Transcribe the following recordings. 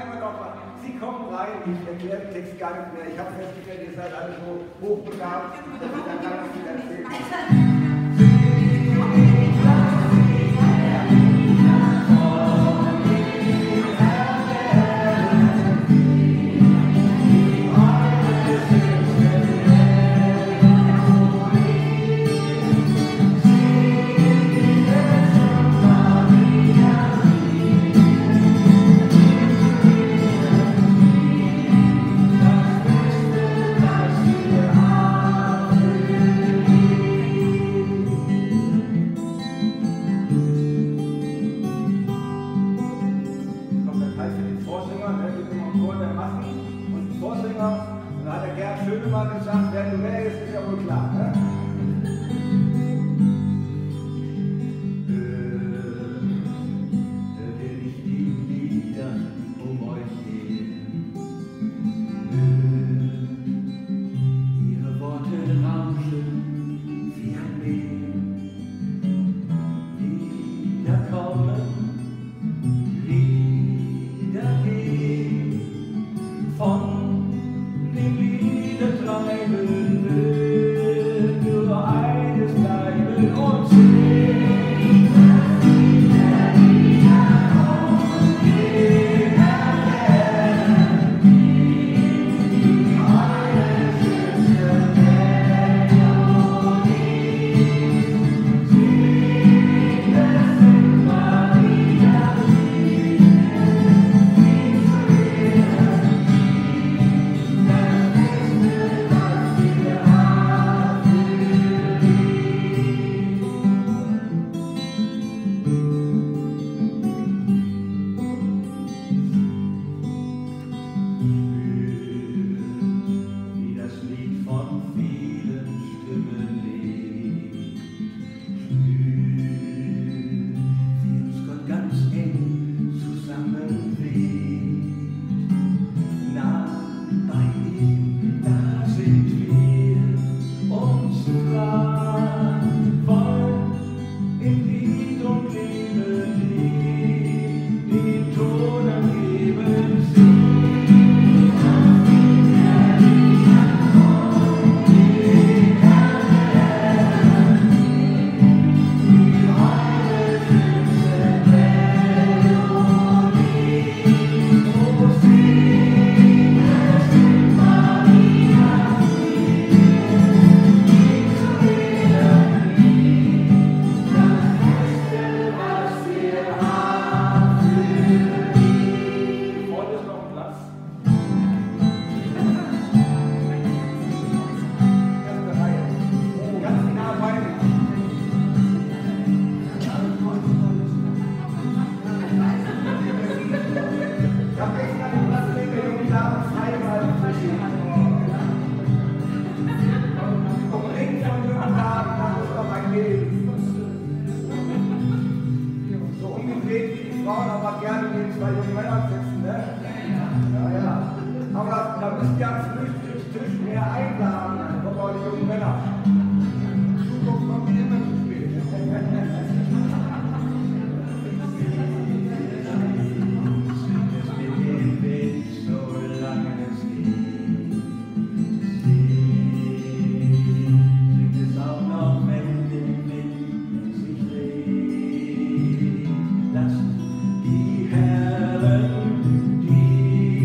einmal nochmal. Sie kommen rein, ich erkläre den Text gar nicht mehr. Ich habe festgestellt, ihr seid alle so hochbegabt, dass ich dann gar nicht viel erzählen kann.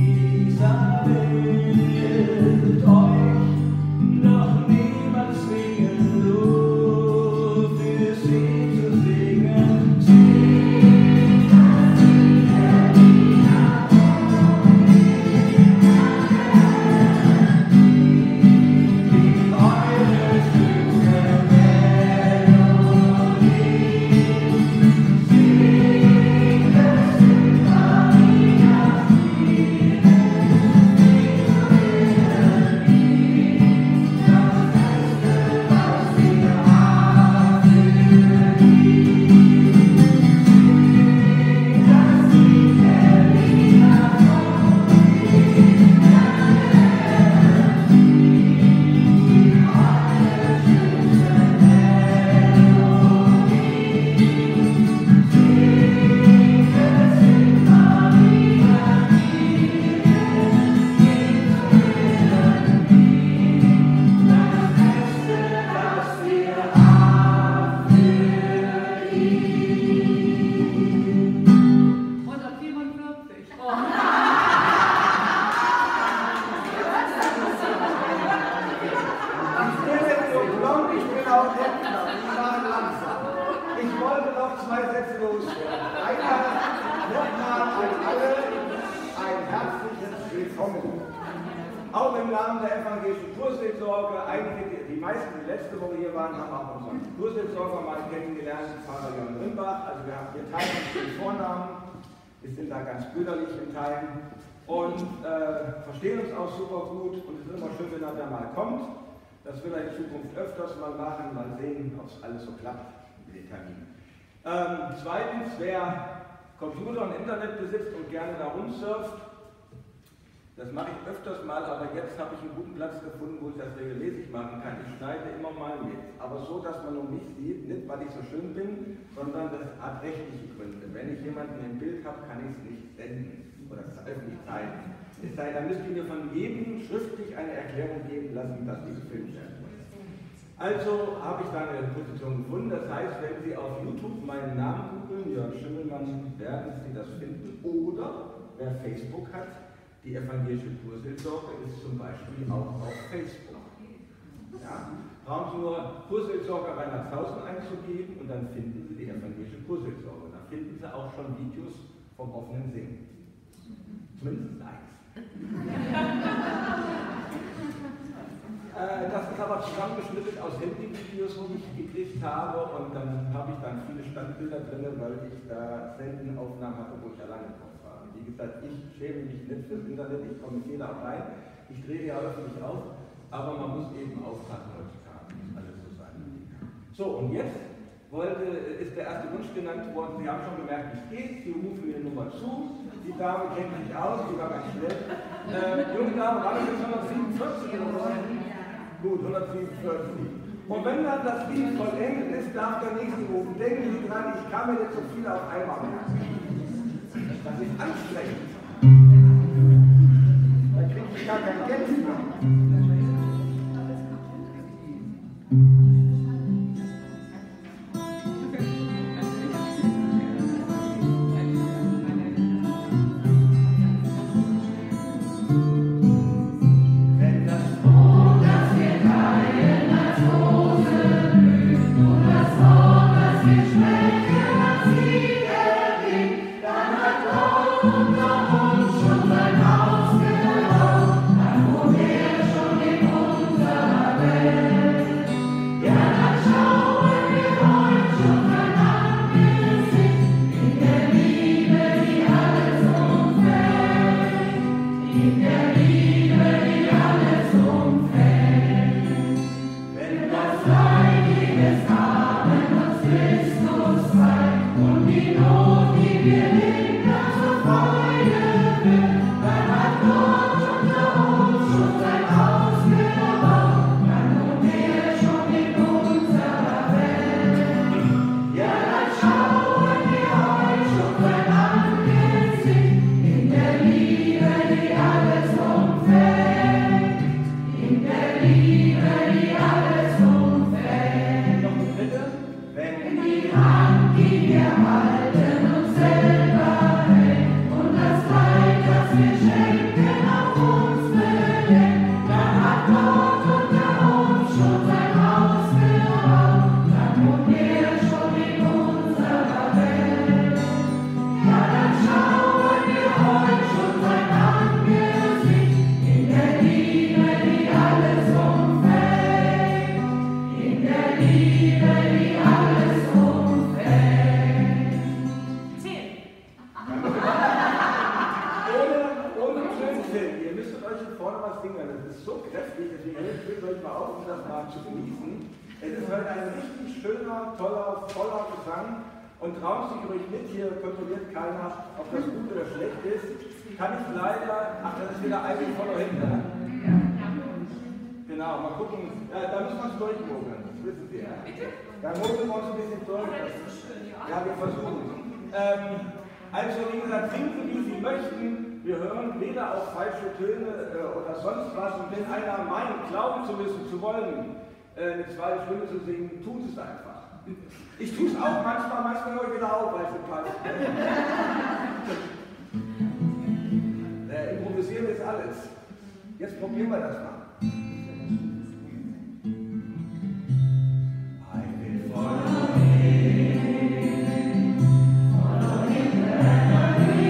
Euch noch niemand sehen. nochmal an alle ein herzliches Willkommen. Auch im Namen der evangelischen Kurseelsorge, die meisten, die letzte Woche hier waren, haben auch unseren Kurseelsorger mal kennengelernt, Pfarrer Jörn Rimbach. Also wir teilen uns den Vornamen, wir sind da ganz brüderlich im Teilen und verstehen uns auch super gut und es ist immer schön, wenn er da mal kommt. Das will er in Zukunft öfters mal machen, mal sehen, ob es alles so klappt mit den Terminen. Zweitens, wer Computer und Internet besitzt und gerne da rumsurft, das mache ich öfters mal, aber jetzt habe ich einen guten Platz gefunden, wo ich das regelmäßig machen kann. Ich schneide immer mal mit, aber so, dass man noch mich sieht, nicht weil ich so schön bin, sondern das hat rechtliche Gründe. Wenn ich jemanden im Bild habe, kann ich es nicht senden oder öffentlich zeigen. Es sei, da müsst ihr mir von jedem schriftlich eine Erklärung geben lassen, dass die gefilmt werden muss. Also habe ich da eine Position gefunden, das heißt, wenn Sie auf YouTube meinen Namen googeln, Jörg Schimmelmann, werden Sie das finden. Oder wer Facebook hat, die evangelische Kurseelsorge ist zum Beispiel auch auf Facebook. Ja? Brauchen Sie nur Kurseelsorge Reinhardshausen einzugeben und dann finden Sie die evangelische Kurseelsorge. Da finden Sie auch schon Videos vom offenen Singen. Zumindest eins. Das ist aber zusammengeschnitten aus Handyvideos, die ich gekriegt habe und dann habe ich dann viele Standbilder drin, weil ich da selten Aufnahmen hatte, wo ich alleine drauf war. Wie gesagt, ich schäme mich nicht fürs Internet, ich kommentiere auch rein, ich drehe ja öffentlich auf, aber man muss eben aufpassen heutzutage, muss alles so sein. So, und jetzt ist der erste Wunsch genannt worden, Sie haben schon gemerkt, wie es geht, Sie rufen mir eine Nummer zu, die Dame kennt sich aus, die war ganz schnell. Junge Dame, war das jetzt 147 oder was? Gut, 147. Und wenn dann das Lied vollendet ist, darf der nächste rufen. Denken Sie dran, ich kann mir nicht so viel auf einmal merken. Das ist anstrengend. Da kriege ich gar kein Geld mehr. Also wie gesagt, singen wie Sie möchten, wir hören weder auf falsche Töne oder sonst was und wenn einer meint, glauben zu müssen, zu wollen, eine zweite Stimme zu singen, tut es einfach. Ich tue es auch manchmal höre ich wieder auf, weil es nicht passt. Improvisieren ist alles. Jetzt probieren wir das mal. I will follow him. Follow him wherever he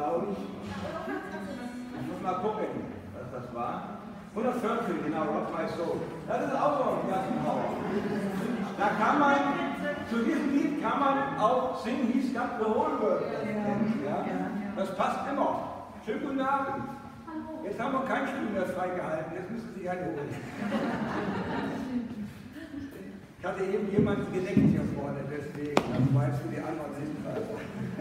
glaube ich. Ich muss mal gucken, was das war. 114, genau, Rock My Soul. Das ist auch so ein Klassenhaus. Da kann man, zu diesem Lied kann man auch singen, He's Got the Whole World. Ja? Das passt immer. Schönen guten Abend. Jetzt haben wir keinen Stuhl mehr freigehalten, jetzt müssen Sie einen holen. Ich hatte eben jemanden gedeckt hier vorne, deswegen, das war jetzt für die anderen Sitzplätze.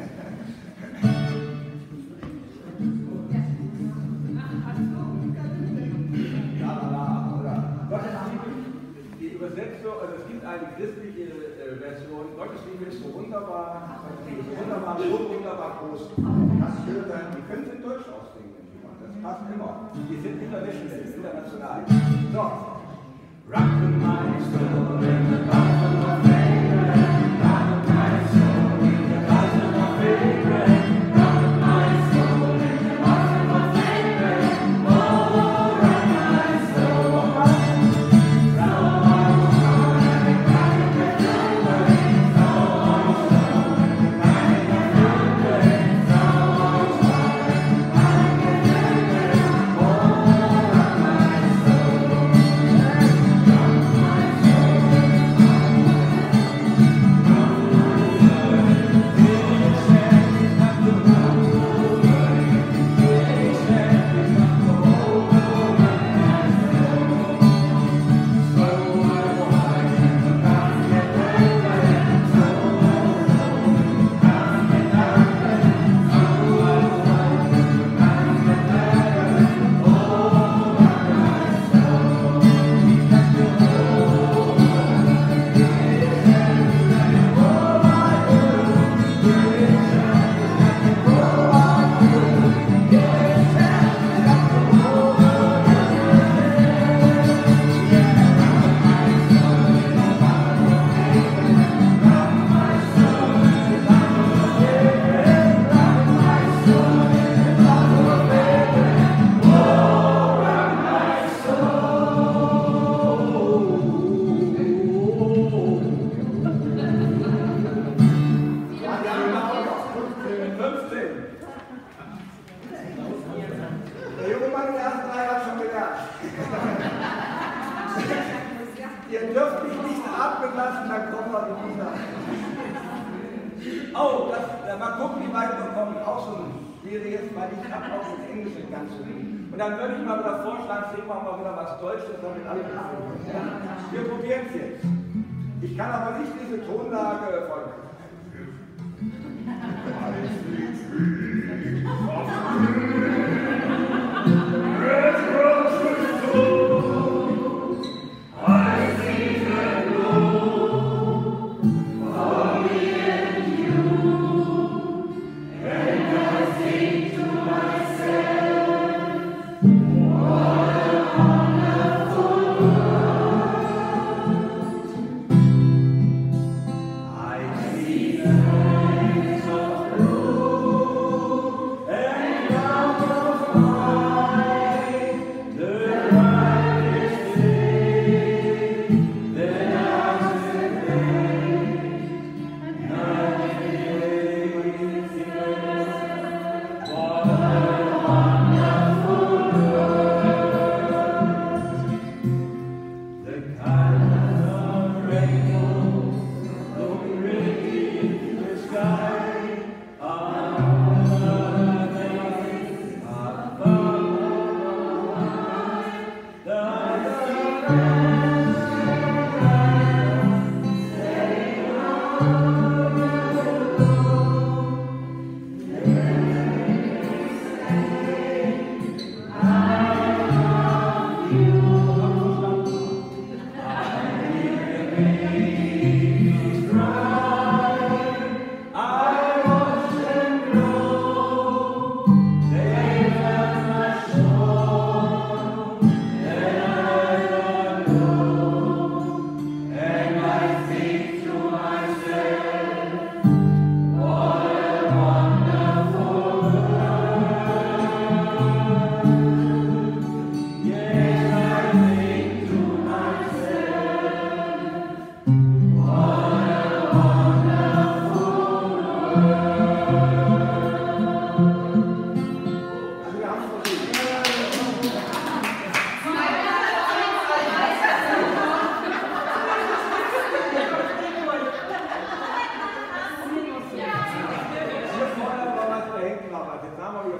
Die Übersetzung, also es gibt eine christliche Version, Gottes Liebe ist so wunderbar, so wunderbar groß. Die können Sie in Deutsch aussingen, das passt immer. Die sind international. So. Rock my soul in the bottom of favorite, rock my soul in the bottom of favorite, rock my soul in the bottom of favorite, oh, rock my soul, rock my soul, Ihr dürft mich nicht atmen lassen, dann kommen wir wieder. Oh, mal gucken, wie weit wir kommen. Auch so ein schwieriges, weil ich habe auch das Englische ganz so gut. Und dann würde ich mal wieder vorschlagen, singen wir mal wieder was Deutsches, damit alle mitmachen. Wir probieren es jetzt. Ich kann aber nicht diese Tonlage folgen. I see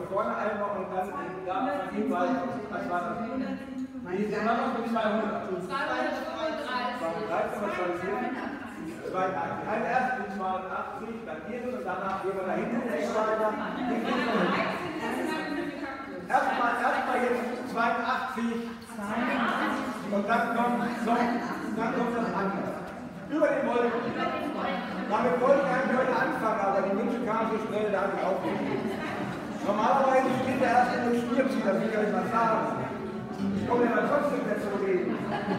vorne einmal und dann da von ihm weiter. Was war das? Die sind immer noch mit 200. 213. Was soll das hier? 82. Also erst die 280, dann hier und danach gehen wir da hinten weiter. Erstmal jetzt 82. Und dann kommt das andere. Über den Wolken. Damit wollte ich eigentlich heute anfangen, aber die Wünsche kamen so schnell, da habe ich aufgegeben. Normalerweise steht der erste mit Schnürzi, das will ich euch mal sagen. Ich komme ja mal trotzdem dazu reden.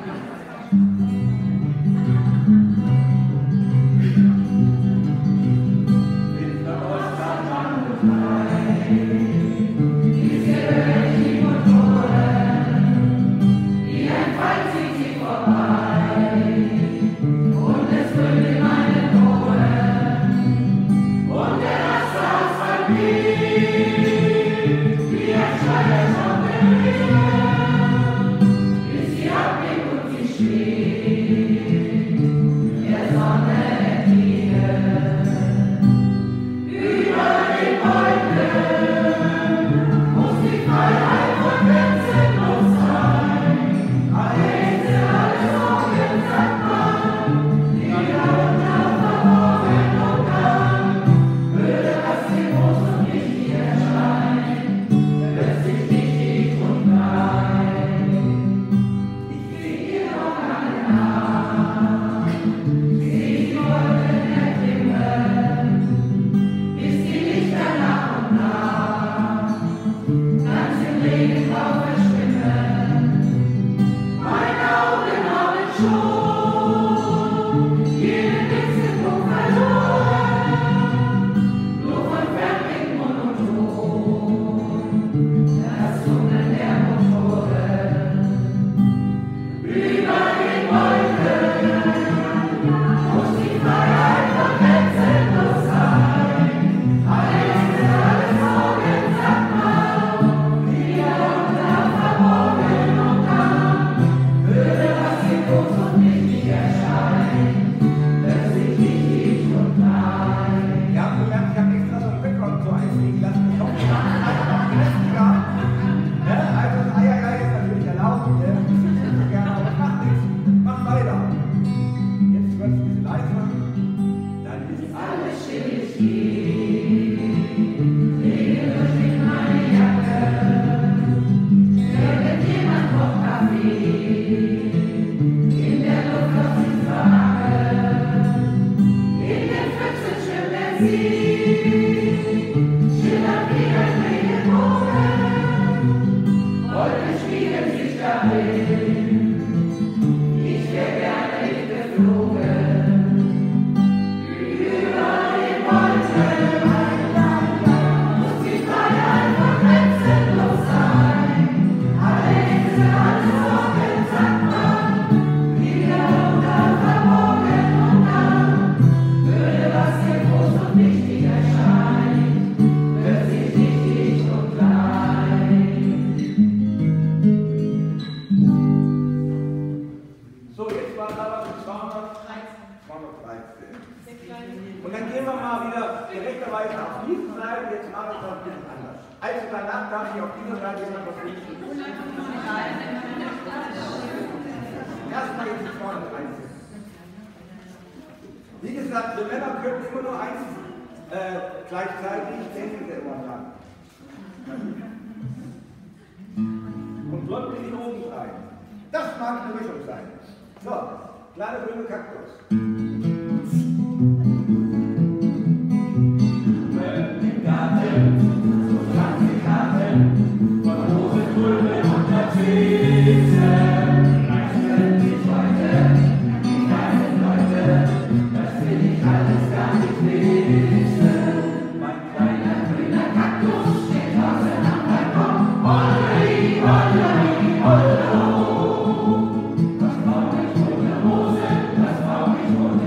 Und dann gehen wir mal wieder gerechterweise auf diese Seite, jetzt mache ich es ein bisschen anders. Also danach darf ich auf dieser Seite noch was wünschen. Erstmal jetzt die vorne einzeln. Wie gesagt, wir Männer können immer nur eins gleichzeitig, denken Sie immer dran. Und blond in die oben rein. Das mag eine Mischung sein. So, kleine grüne Kaktus. Das brauch ich ohne Hose, das brauch ich ohne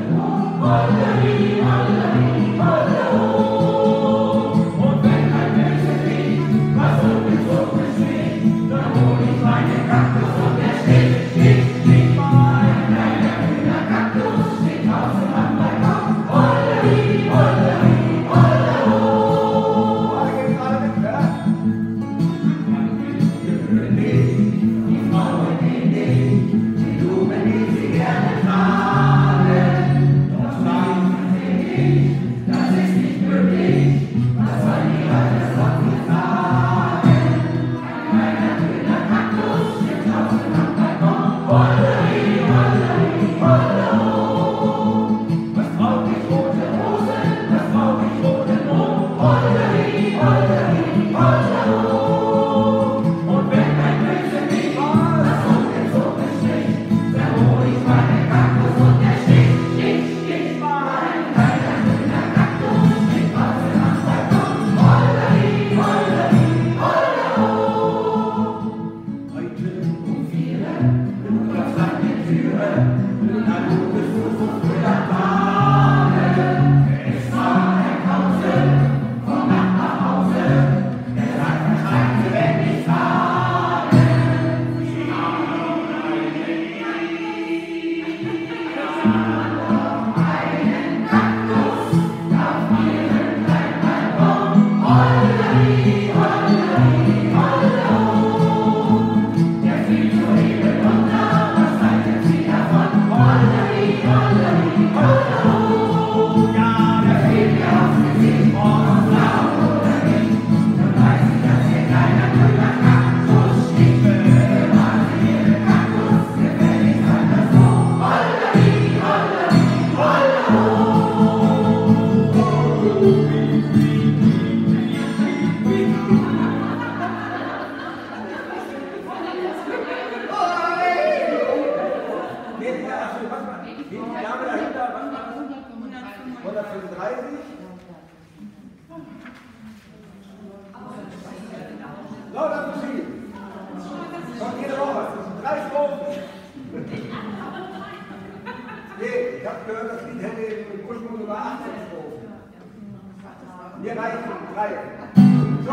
gehört, das Lied hätte im Ursprung sogar 18 Strophen. Mir reichen 3. So.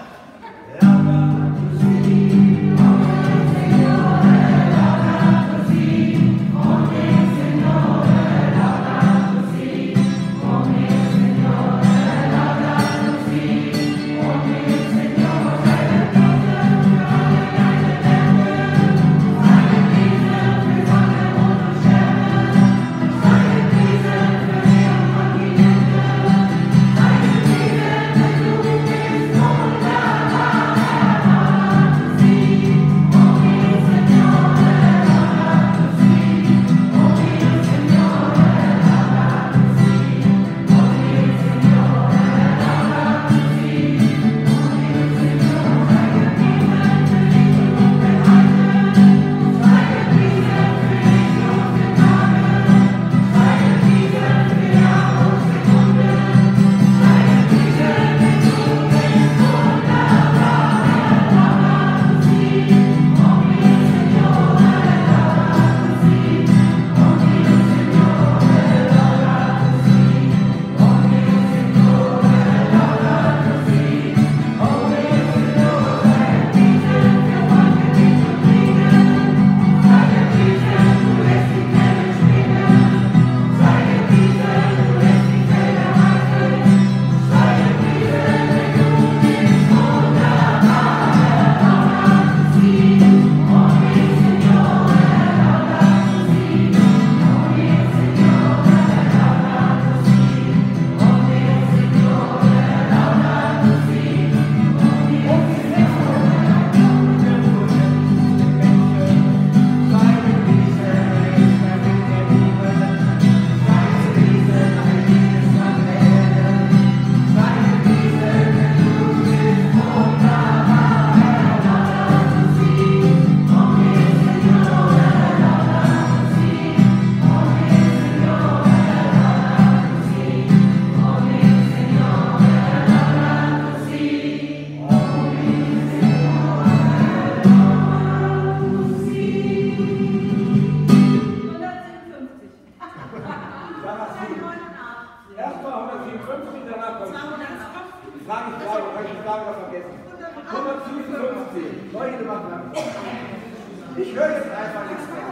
Ich höre jetzt einfach nichts mehr.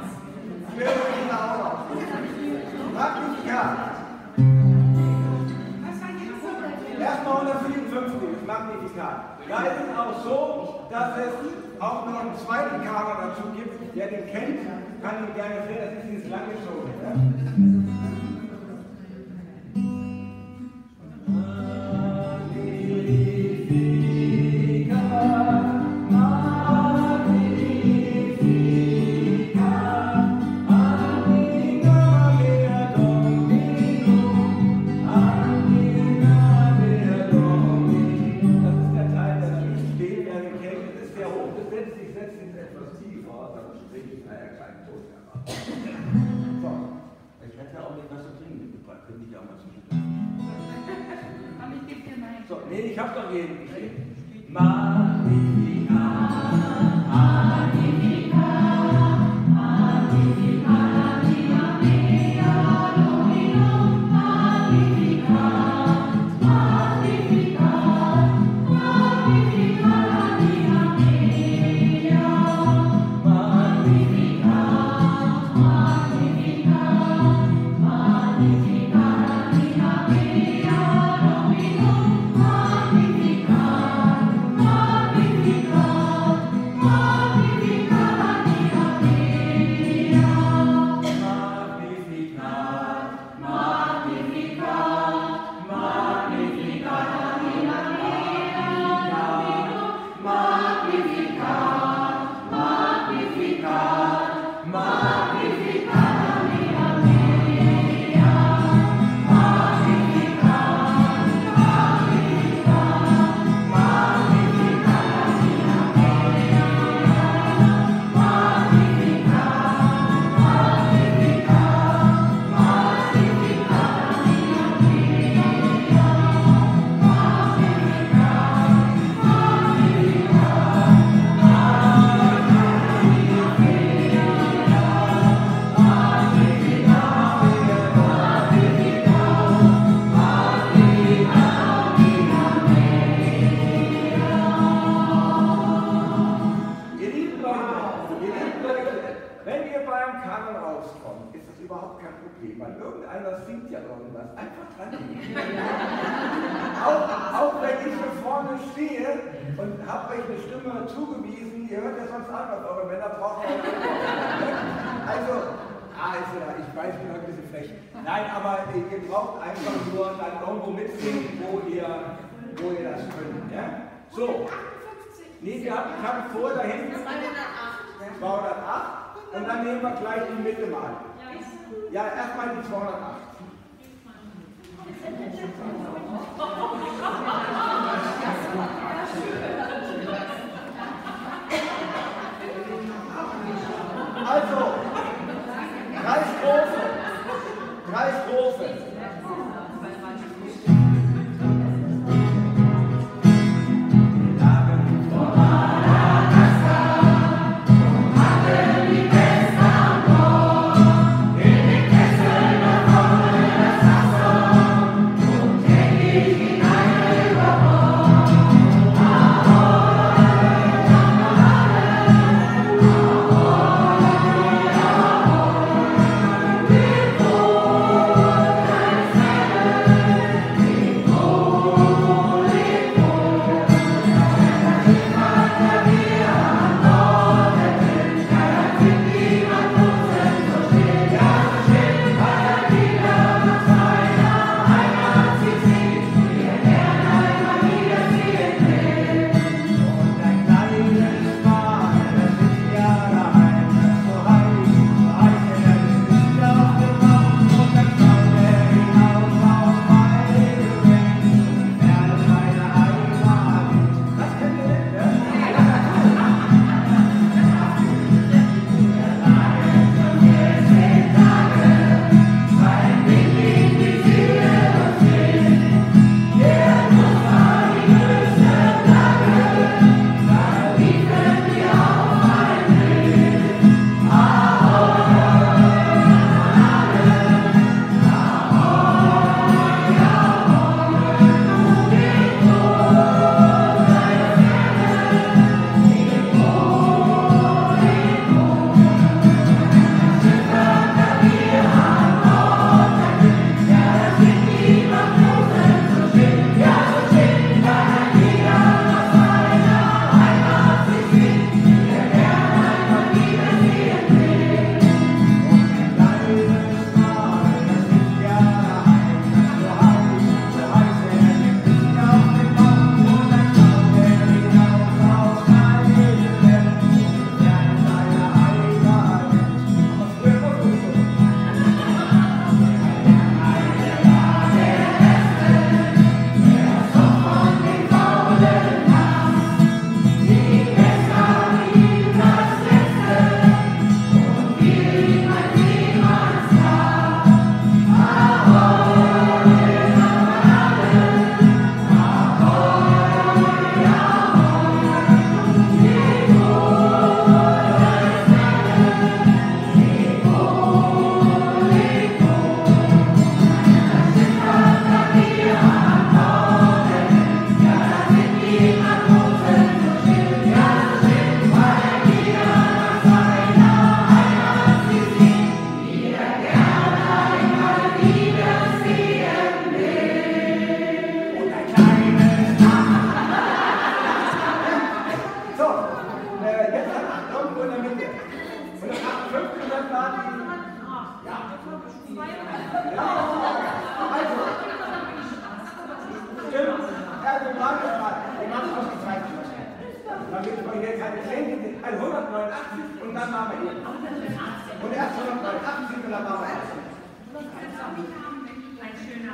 Ich höre mich auch noch. Magnifikat. Erstmal 154, das Magnifikat. Da ist es auch so, dass es auch noch einen zweiten Kader dazu gibt, der den kennt, kann ihn gerne sehen, das ist dieses lange Solo. Ja? So, nee, ich hab doch jeden gesehen. Magnificat, Magnificat, Magnificat, Magnificat, Dominum, Magnificat, Magnificat, Magnificat, Magnificat, Magnificat, Magnificat, Magnificat, überhaupt kein Problem, weil irgendeiner singt ja irgendwas. Einfach dran gehen. auch wenn ich hier vorne stehe und habe euch eine Stimme zugewiesen, ihr hört ja sonst an, was eure Männer brauchen. Also, ich weiß, ich bin heute ein bisschen frech. Nein, aber ihr braucht einfach nur dann irgendwo mitsingen, wo ihr das könnt. Ja? So. Nee, wir haben vor da hinten 208 und dann nehmen wir gleich die Mitte mal. Ja, erstmal die 208. Also, 3 Strophen. 3 Strophen. Damit wir hier keine Klänge sind. 189 und dann machen wir hier. Und erst 189 und dann machen wir erst. Ein schöner.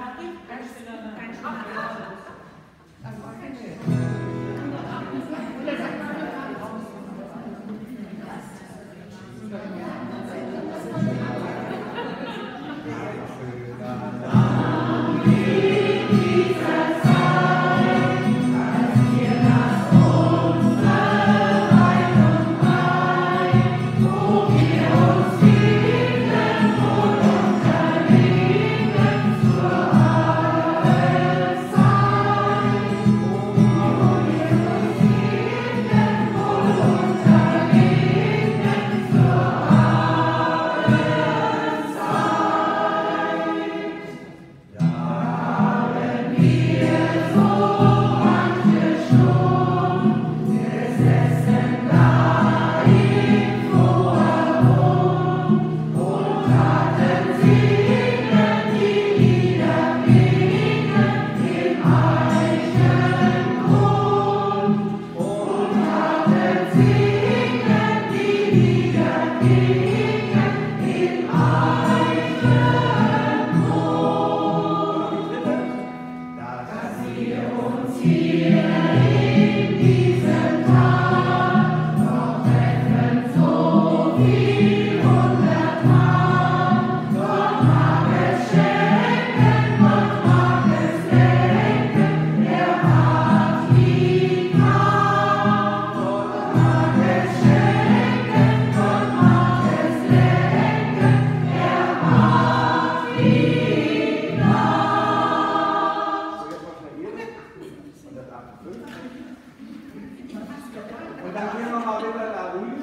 dann gehen wir mal wieder da rüber.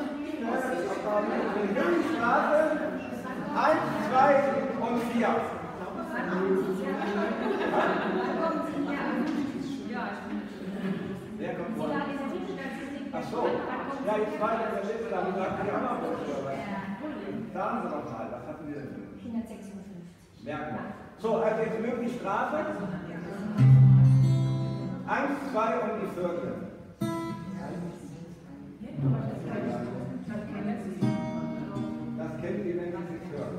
Die Straße. 1, 2 und 4. Wer kommt vor? Ach so. Ja, jetzt war der Liste, da sagt die auch noch was. Sagen Sie doch mal, was hatten wir denn? 456. Merken wir. So, also jetzt möglich Straße. 1, 2 und die Viertel. Das kennen die, wenn sie es hören.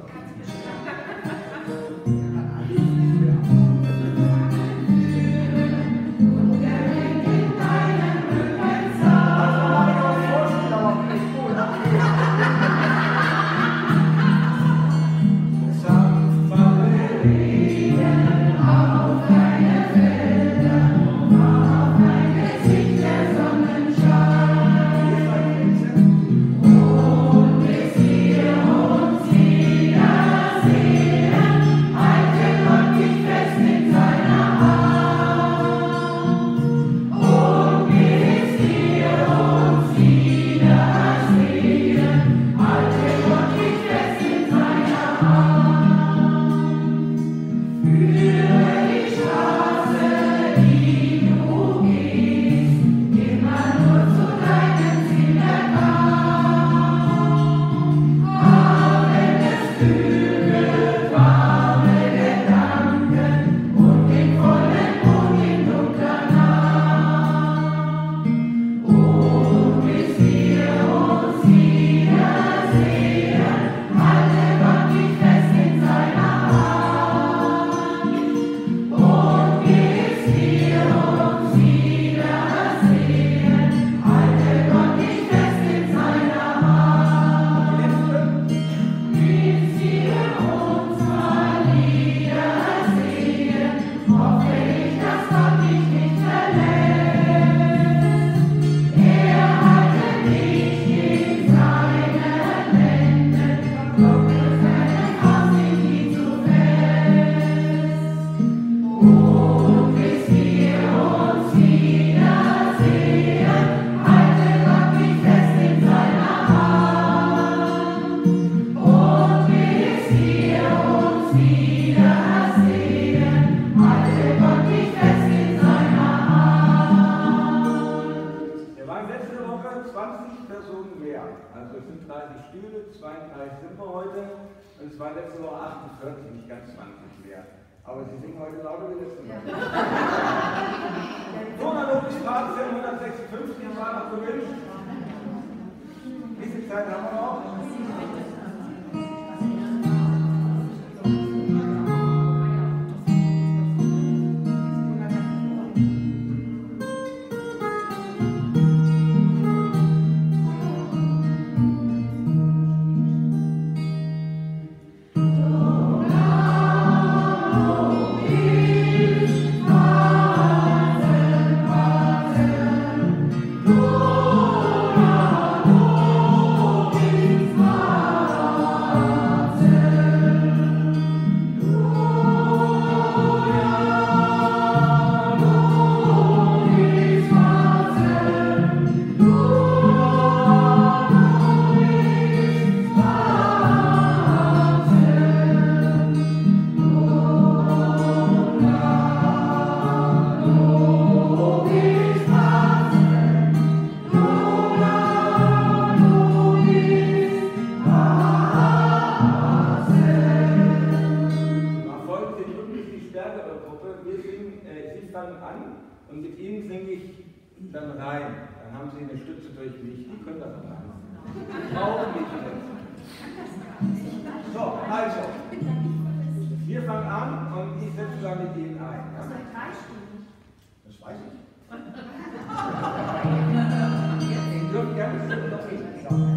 Also es sind 30 Stühle, 32 sind wir heute und es waren letzte Woche 48, nicht ganz 20 mehr. Aber sie singen heute lauter wie letzte Woche. So, analoge Straße 156 war noch gewünscht. Wie viel Zeit haben wir noch? Und mit ihnen singe ich dann rein. Dann haben sie eine Stütze durch mich. Die können das auch machen. Brauchen mich nicht. So, also. Wir fangen an und ich setze dann mit ihnen ein. Ja? Das weiß ich. Ich dürfte gerne das nicht sagen.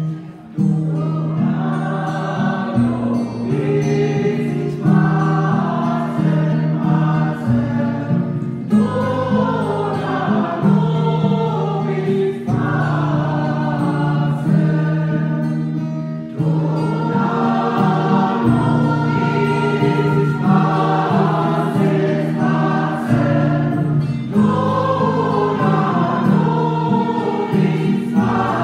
Bye.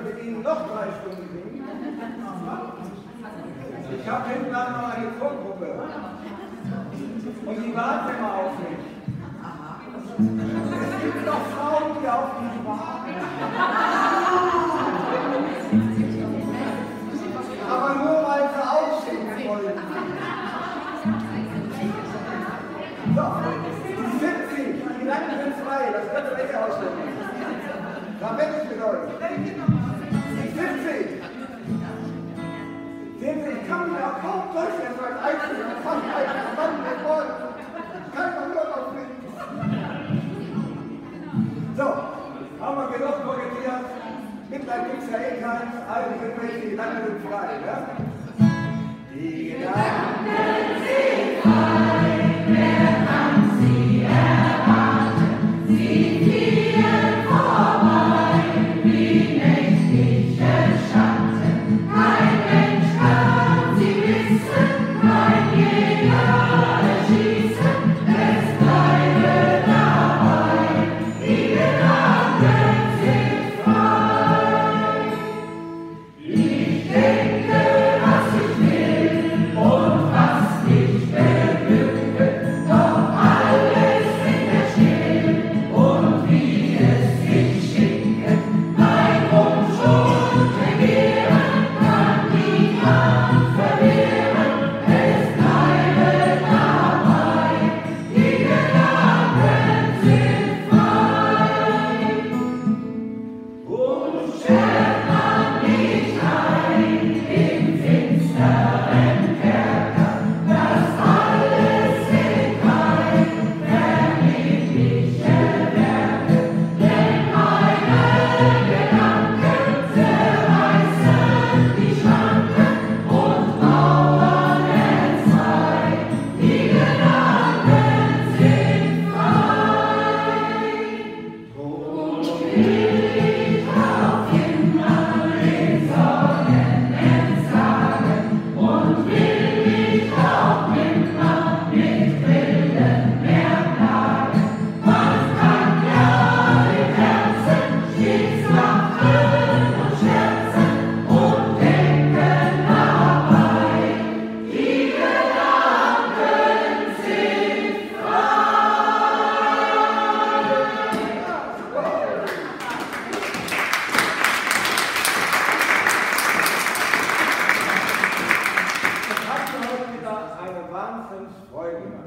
mit Ihnen noch 3 Stunden singen. Ich habe hinten noch eine Chorgruppe. Und die warten immer auf mich. Es gibt noch Frauen, die auf mich warten. Aber nur weil sie aussingen wollen. So, die 70, die Gedanken sind frei, das könnt ihr nicht ausdrücken. Da weg ist mit euch. Die 70. Sehen Sie, ich kann mich auch kaum durchsetzen als Einziger. Ich kann mich einfach zusammen mit Wollen. Keiner hört auf mich. So, haben wir genug korrigiert. Mitleid gibt es ja eh keins. Also sind wir die Gedanken sind frei. Ja? Die Gedanken sind frei. Wer kann sie erwarten? Sie fliehen vorbei wie nächtliche Schatten. Kein Mensch kann sie wissen, kein Jäger erschießen. Es bleibe dabei, die Gedanken sind frei. Ich denke, was ich will und was ich beglücke, doch alles in der Stille und wie es sich schicke. Mein Wunsch und Begehren kann niemand verwehren, es bleibe dabei, die Gedanken sind frei. Und sperrt man mich ein im finsteren Kerker, dass alles egal, vergebliche Werke, denn meine Gedanken zerreißen die Schranken und Mauern entzwei. Die Gedanken sind frei. Und will ich auf immer den Sorgen entsagen und will ich auch nimmer mit Brillen mehr plagen. Man kann ja im Herzen stets lachen und scherzen und denken dabei, die Gedanken sind Ich habe mir heute wieder eine Wahnsinnsfreude gemacht.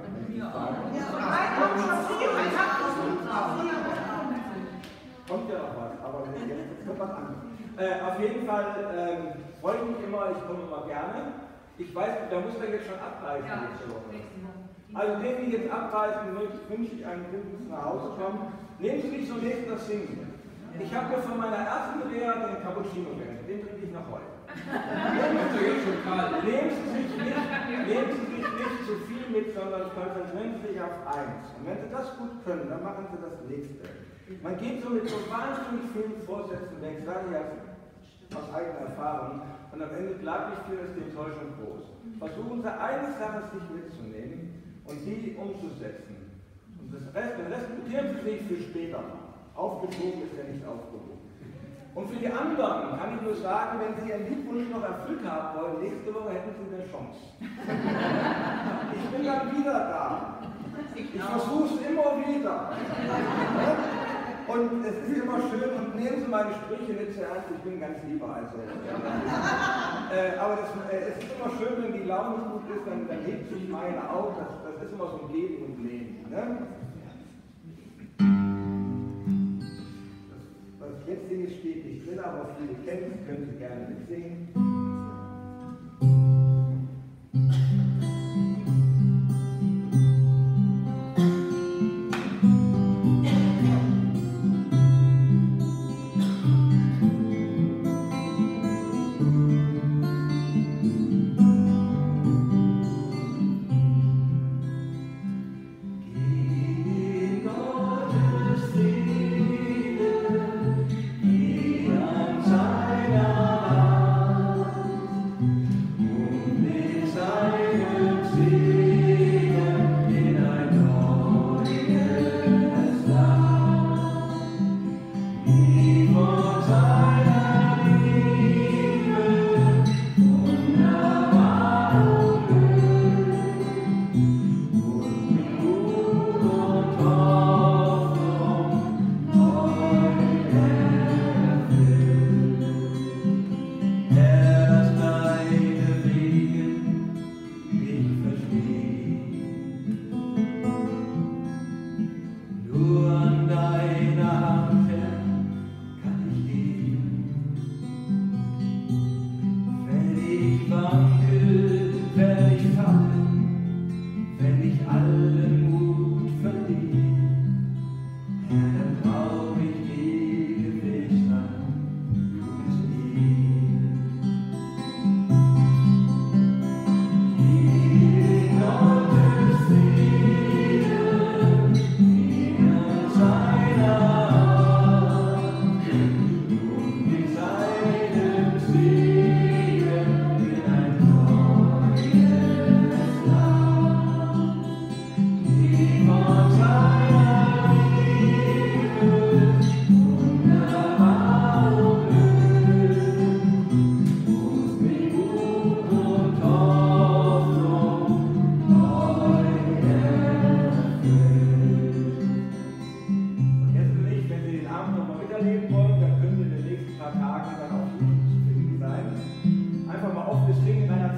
Kommt ja noch was, aber jetzt kommt was anderes. Auf jeden Fall freue ich mich immer, ich komme immer gerne. Ich weiß, da muss man jetzt schon abreisen nächste Woche. Also denen, die jetzt abreisen, wünsche ich einen guten nach Hause kommen. Nehmen Sie nicht so nächsten das Singen. Ich habe mir von meiner ersten Lehrer den Cappuccino gelernt, den trinke ich noch heute. Nehmen Sie sich nicht zu viel mit, sondern konzentrieren Sie sich auf eins. Und wenn Sie das gut können, dann machen Sie das nächste. Man geht so mit so wahnsinnig vielen Vorsätzen weg, sage ich aus eigener Erfahrung, und am Ende bleibt nicht viel, ist die Enttäuschung groß. Versuchen Sie eine Sache sich mitzunehmen und die umzusetzen. Und den Rest notieren Sie sich für später. Aufgeschoben ist ja nicht aufgehoben. Und für die anderen kann ich nur sagen, wenn Sie Ihren Liebwunsch noch erfüllt haben wollen, nächste Woche hätten Sie eine Chance. Ich bin dann wieder da. Ich versuche es immer wieder. Und es ist immer schön, und nehmen Sie meine Sprüche nicht zu ernst, ich bin ganz lieber also. Aber es ist immer schön, wenn die Laune gut ist, dann hebt sich meine auch. Das ist immer so ein Geben und Nehmen. Ne? Was ich jetzt singe, steht nicht drin, aber viele kennen es, können Sie gerne mitsingen. Seiner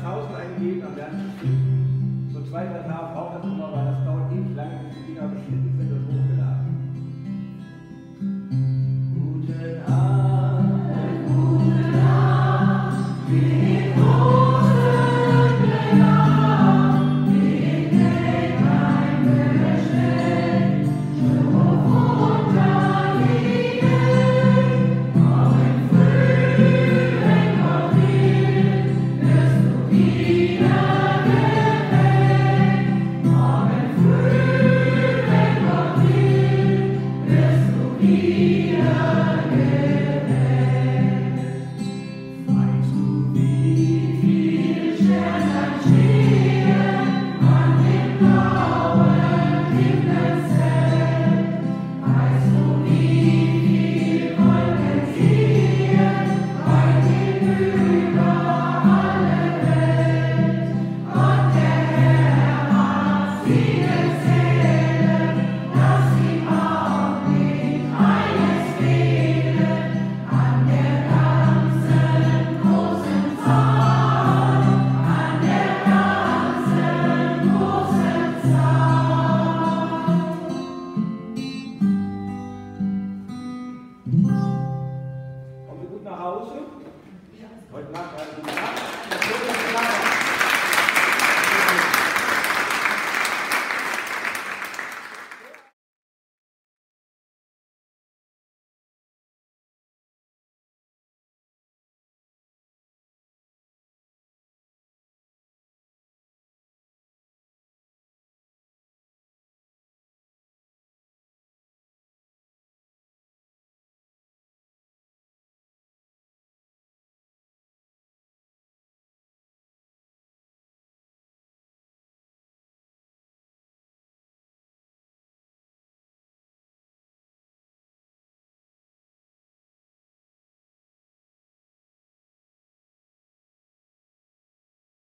1000 eingeben, dann werden Sie es finden. So 2, 3 Tage braucht das immer, weil das dauert ewig lange, bis die Dinger beschnitten sind und hochgeladen.